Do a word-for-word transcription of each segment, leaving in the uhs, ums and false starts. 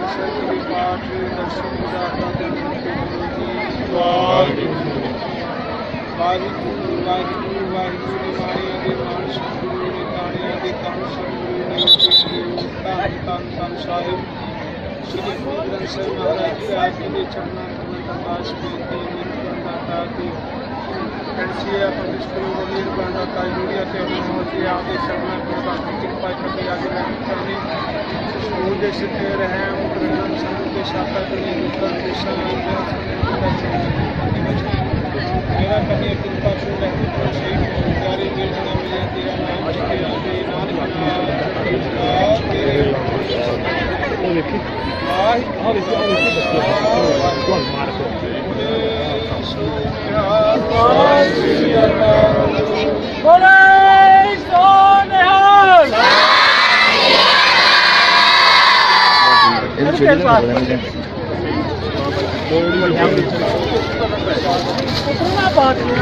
सभी पाठ दर्शन दाता वाहिगुरु वाहिगुरु वाहिगुरु वाहिगुरु माणिया दे मान सतगुरु ने ताणिया दे ताण सतगुरु ने तान तान तान साहिब श्री गुरु ग्रंथ साहिब महाराज जी आगे के चरणों में प्रकाश बेनती निर्दाता की कंसिया परमेश्वर वलीर बंदाता यूरिया के अनुमति आगे चरणों में बाकी कृपा करके आगे करनी स्कूल जैसे दे रहे हैं ग्रंथ समूह के शाखा करनी उत्तर दिशा मेरा कन्या कृपा से रहती तो सही प्यारी गिरजना मिले तेरा नाम के आगे नानक और तेरे वो देखी आई और इसे और इसे कौन मार को बोले सोनिहाल इनके पास कितना बात है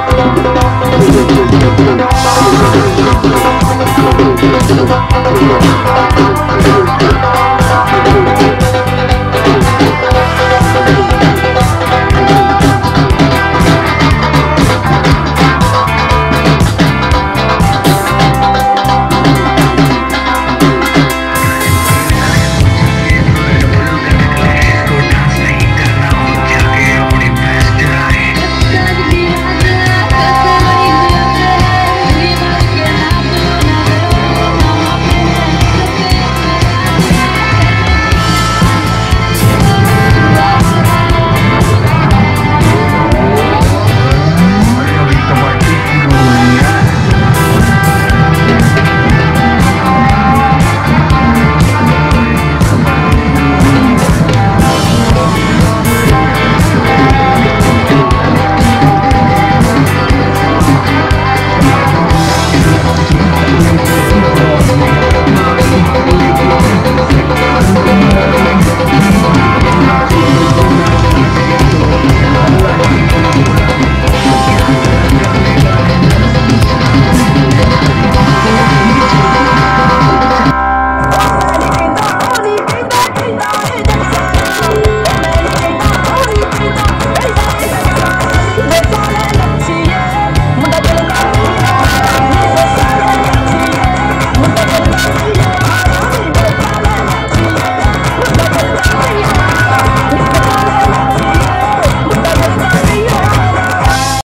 Yeah.